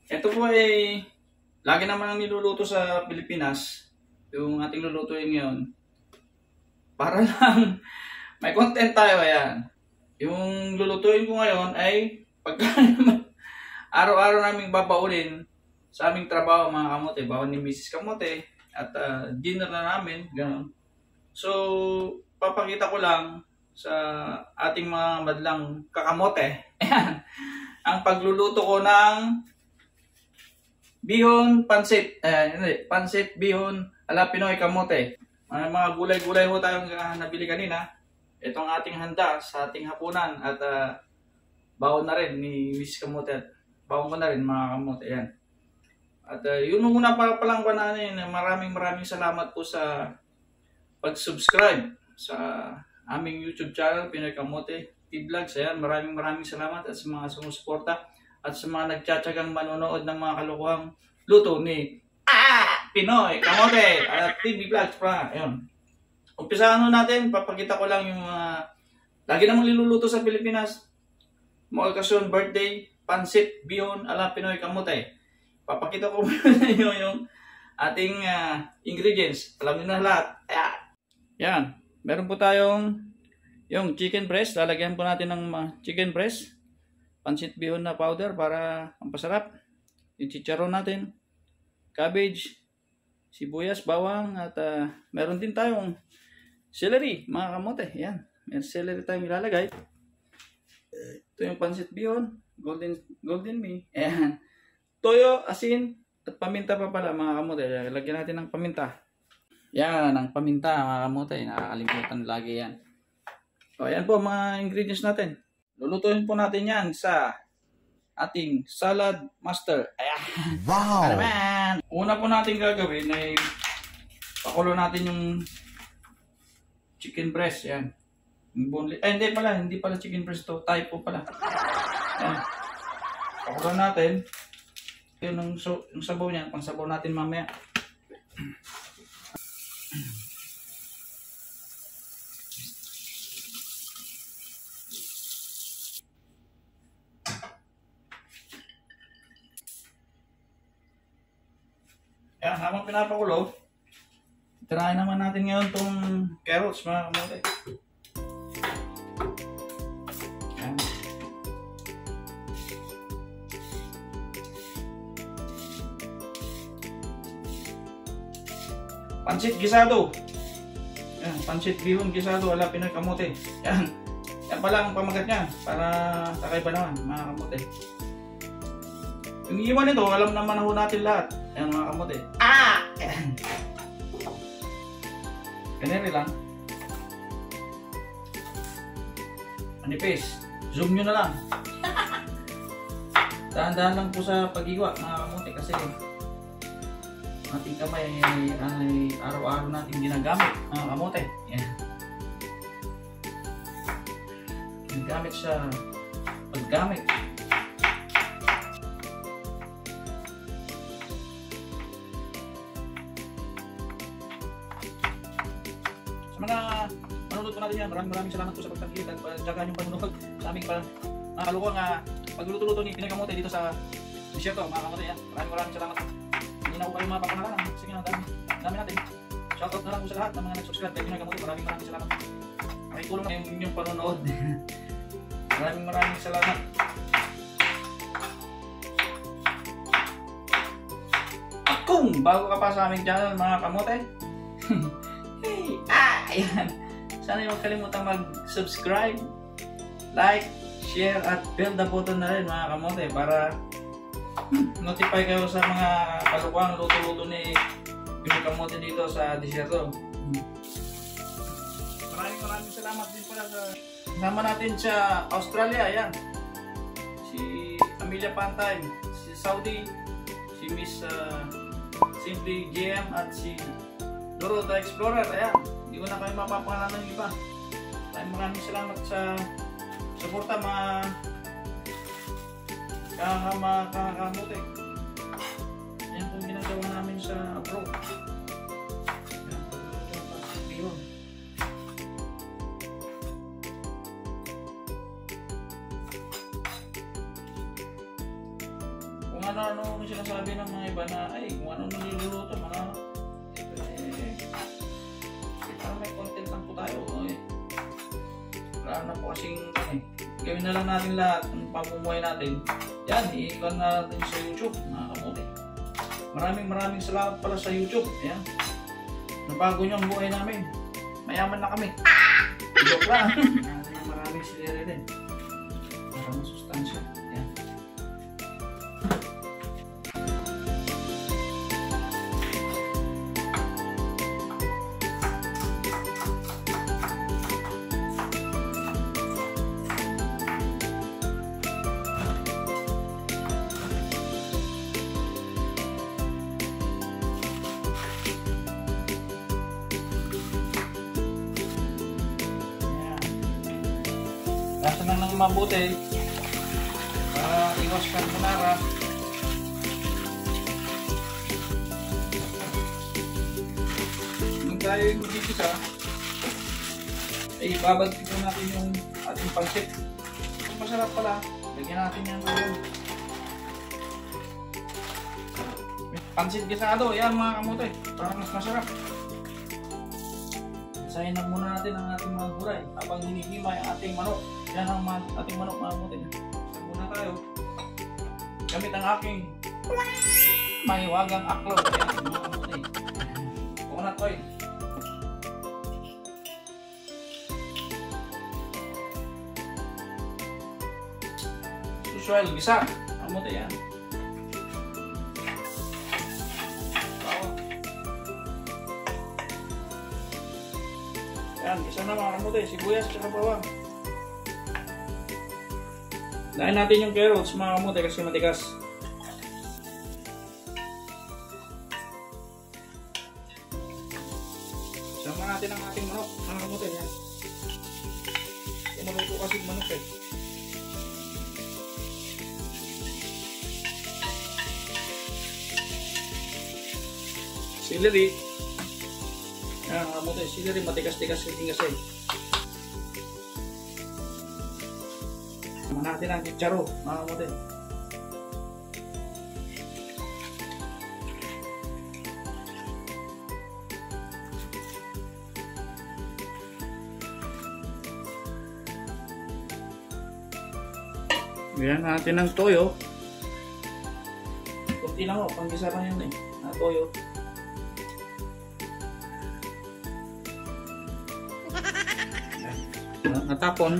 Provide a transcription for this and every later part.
Ito po ay lagi naman ang niluluto sa Pilipinas. Yung ating lulutuin ngayon. Para lang may content tayo, ayan. Yung lulutuin ko ngayon ay pagka araw-araw naming babaunin sa aming trabaho, mga kamote. Bawal ni Mrs. Kamote at dinner na namin, gano'n. So, papakita ko lang sa ating mga madlang kakamote. Ayan. Ang pagluluto ko ng bihon pansit. Pansit bihon ala Pinoy kamote. Mga gulay-gulay ho tayong nabili kanina. Ito ang ating handa sa ating hapunan at bawon na rin ni Miss Kamote at bawon ko na rin mga kamote. Ayan. At yun muna palang ko na maraming salamat po sa pag-subscribe sa aming YouTube channel Pinoy Kamote Vlogs. Ayan, maraming salamat at sa mga sumusuporta at sa mga nagtsatsagang manonood ng mga kalukuhang luto ni Pinoy Kamote at TV Vlogs pa. Ayun. Umpisahan natin, papakita ko lang yung lagi namang niluluto sa Pilipinas. Mga okasyon, birthday, pansit, bihon, ala Pinoy Kamote. Papakita ko sa inyo yung ating ingredients. Alam niyo na lahat. Yan. Meron po tayong yung chicken breast. Lalagyan po natin ng chicken breast. Pansit bihon na powder para pampasarap. Yung chicharon natin. Cabbage. Sibuyas, bawang. At meron din tayong celery, mga kamote. Yan. May celery tayong ilalagay. Ito yung pansit bihon. Golden me. Ayan. Toyo, asin, at paminta pa pala, mga kamote. Lagyan natin ng paminta. Yan, ang paminta, mga kamote. Nakakalimutan lagi yan. So, ayan po mga ingredients natin. Lulutuin po natin yan sa ating salad master. Ayan. Wow! Alaman! Una po natin gagawin ay pakulo natin yung chicken breast. Yan. Hindi pala chicken breast to. Thai po pala. Yan. Pakulo natin. Yung sabaw niya, pang sabaw natin mamaya. Yan, habang pinapakulo, tirahin naman natin ngayon itong carrots, mga kamote. Yan. Pansit gisado. Yan, pansit bihon gisado ala Pinoy Kamote. Yan. Yan pala ang pamagat niya para kakaiba naman, mga kamote. Yung iwan nito, alam naman ho natin lahat. Yan, mga kamote. Yan. Ganyan lang. Manipis. Zoom nyo na lang. Dahan-dahan lang po sa pag-iwa, mga kamote, kasi ating kamay ay araw-araw natin ginagamit, mga kamote. Yan. Ginagamit sa paggamit. Sa mga manunod po natin yan, maraming salamat po sa pagtangkid at pagjagaan yung panunod sa aming kalukuhang pagluluto-luto ni Pinoy Kamote dito sa disyerto, mga kamote. Yan. Maraming salamat. Hindi na po kayo mapapangalanan. Sige na, dami natin. Shoutout na lang po sa lahat ng mga nag-subscribe kay Pinoy Kamote. Maraming salamat. Makitulong na yung inyong panonood. Maraming salamat. At kung bago ka pa sa aming channel, mga kamote, hey, ayan. Sana huwag kalimutang mag-subscribe, like, share, at bell the button na rin, mga kamote, para notify kayo sa mga kalukuhang luto-luto ni Pinoy Kamote dito sa disyerto. Maraming salamat din pala sa kasama natin sa Australia. Ayan, si Amelia Pantay, si Saudi, si Miss Simply GM, at si Doro the Explorer. Ayan, hindi ko na kayo mapapangalanan yung iba. Maraming salamat sa suporta, mga kakamote. Yan po ginagawa namin sa abroad. Yan, kung ano-ano yung sinasabi ng mga iba na ay kung ano niluluto mga parang may content lang po tayo. Wala na po kasing gawin na lang natin lahat ng pamumuhay natin. Yan, i-icon na natin sa YouTube, mga kamote. Maraming salamat pala sa YouTube. Ayan. Nabago nyo ang buhay namin. Mayaman na kami. Joke lang. Maraming silere din. Maraming sustansya. Ayan. Lasa na ng mabuti para iwas carbonara. Nung tayo yung magigisa, ay babagti po natin yung ating pansit. Kung masarap pala, lagyan natin yan doon. Pansit gisado, yan mga kamote, para mas masarap. Isahin na muna natin ang ating mga gulay habang hinihima yung ating manok. Yan ang ating manok mga kamote. Isa muna tayo. Gamit ang aking mahiwagang aklaw. Ayan mga kamote. Coconut oil. Usual, gisa. Kamote yan. Yan, isa na mga kamote, sibuyas at bawang. Lain natin yung carrots mga kamote kasi matigas. Sama natin ang ating manok mga kamote. Yan. Maluto kasi manok eh. Celery. Yan mga kamote, celery matigas-tigas kasi. Sama natin ang chicharo mga kamote. Yan natin ang toyo. Kunti lang o, panggisa lang yan na toyo. Natapon.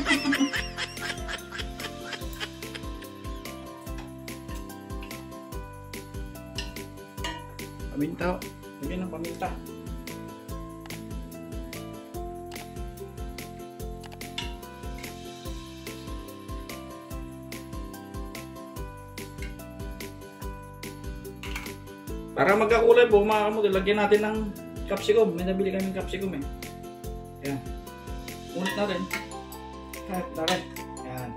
Paminta. Lagyan ng paminta. Para magkakulay po mga kamote, lagyan natin ng capsicum. May nabili kaming capsicum eh. Yan. Ulit na rin. Kahit na rin. Yan.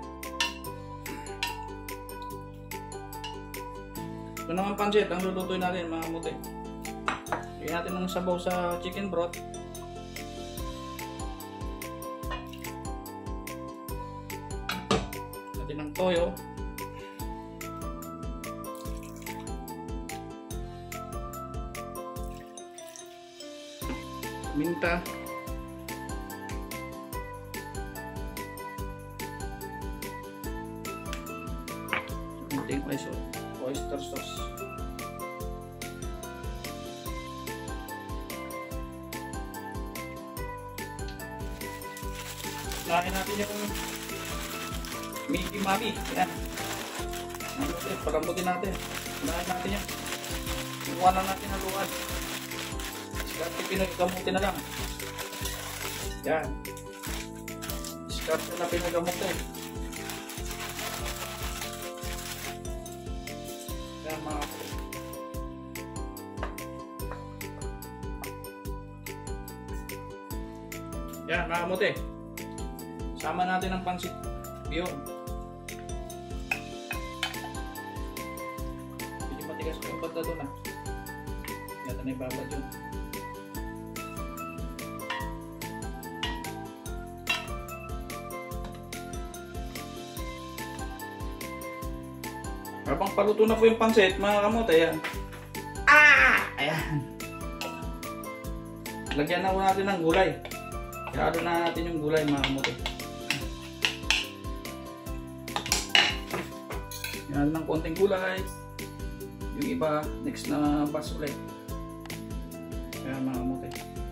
Ito naman pansit ang lulutuin natin mga kamote. Lagyan natin ng sabaw sa chicken broth. Natin ng toyo. Minta. Kunting oyster sauce. Lain natin yung Mickey Mami. Yan. Palambutin natin. Lain natin yan. Iwan lang natin haluan. Diskarte pinagamutin na lang. Yan. Diskarte na pinagamutin. Yan mga kapatid. Yan mga kamote. Sama natin ang pansit bihon. Medyo matigas pa yung pagka doon ah. Yata na ibabad yun. Habang paluto na po yung pansit, mga kamote, ayan. Ayan. Lagyan na po natin ng gulay. Ihalo na natin yung gulay, mga kamote. Ihalo ng konting gulay. Yung iba, next na batch ulit. Ayan, mga kamote.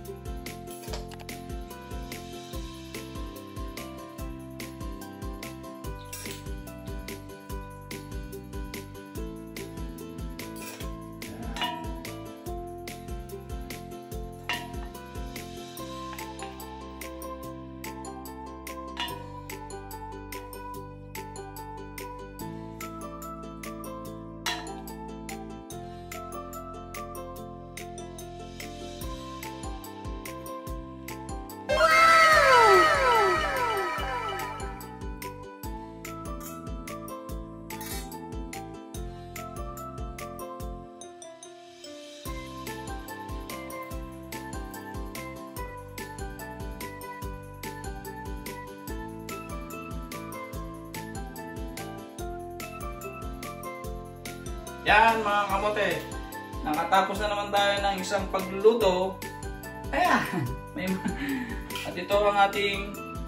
Yan, mga kamote, nakatapos na naman tayo ng isang pagluluto. Ayan, at ito ang ating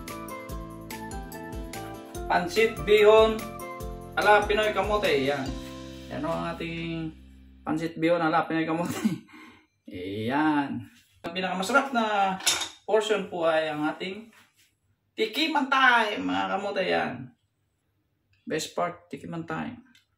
pansit bihon ala Pinoy kamote. Yan, yan ang ating pansit bihon ala Pinoy kamote. Ayan, ang pinakamasarap na portion po ay ang ating tikiman time, mga kamote. Yan, best part, tikiman time.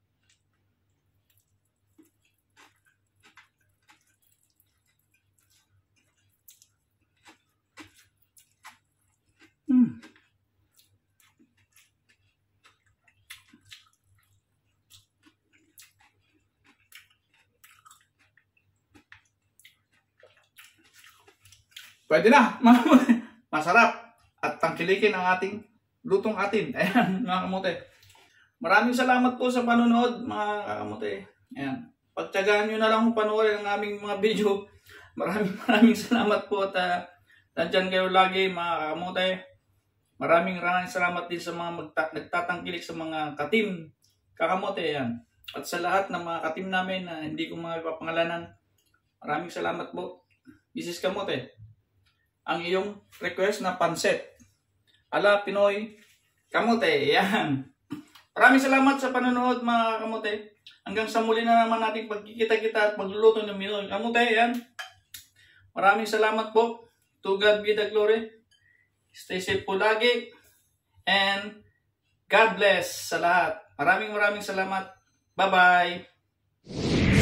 Pwede na, masarap at tangkilikin ang ating lutong atin. Ayan, mga kamote. Maraming salamat po sa panonood, mga kamote. Ayan, pagtyagaan nyo na lang kung panoorin ang aming mga video. Maraming salamat po at nandyan kayo lagi, mga kamote. Maraming salamat din sa mga nagtatangkilik sa mga katim kakamote. Ayan. At sa lahat ng mga katim namin na hindi ko mga ipapangalanan, maraming salamat po. Mrs. Kamote, ang iyong request na pansit ala Pinoy kamote. Yan. Maraming salamat sa panonood, mga kamote. Hanggang sa muli na naman nating pagkikita-kita at magluluto ng Pinoy kamote. Yan. Maraming salamat po. To God be the glory. Stay safe po lagi. And God bless sa lahat. Maraming salamat. Bye-bye.